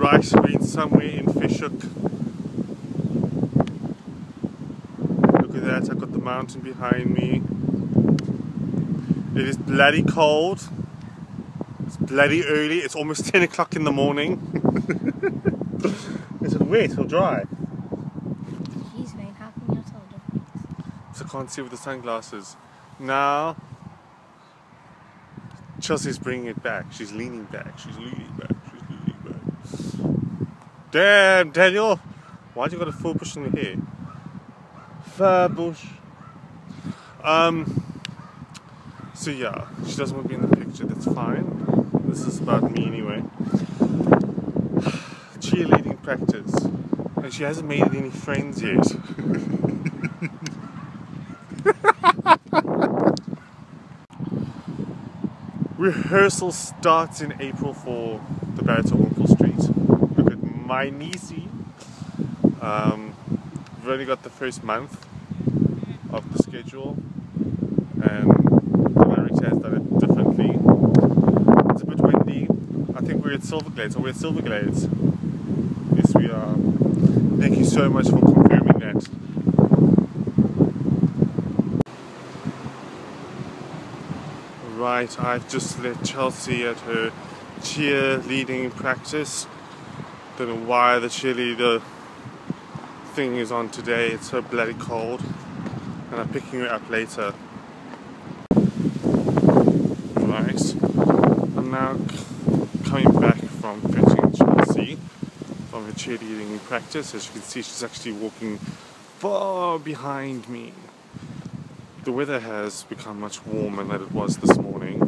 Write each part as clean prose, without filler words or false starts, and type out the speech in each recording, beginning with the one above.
Right, we're in somewhere in Fishhook. Look at that, I've got the mountain behind me. It is bloody cold. It's bloody early, it's almost 10 o'clock in the morning. Is it wet or dry? Jeez, man, how can you tell the difference? So I can't see with the sunglasses. Now, Chelsea's bringing it back. She's leaning back. She's leaning back. She's leaning back. Damn, Daniel! Why'd you got a full bush in your hair? Fur bush. So yeah, she doesn't want to be in the picture. That's fine. This is about me anyway. Cheerleading practice, and she hasn't made any friends yet. Rehearsal starts in April for the Barrett of Wimpole Street. Look at my niecey. We've only got the first month of the schedule, and Larita has done it differently. It's a bit windy. I think we're at Silverglades. Are we at Silverglades? Yes, we are. Thank you so much for confirming that. Right, I've just let Chelsea at her cheerleading practice. Don't know why the cheerleader thing is on today. It's so bloody cold, and I'm picking her up later. Right, I'm now coming back from fetching Chelsea from her cheerleading practice. As you can see, she's actually walking far behind me. The weather has become much warmer than it was this morning.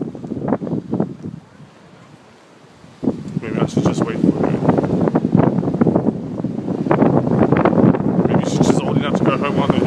Maybe I should just wait for her. Maybe she's just old enough to go home on her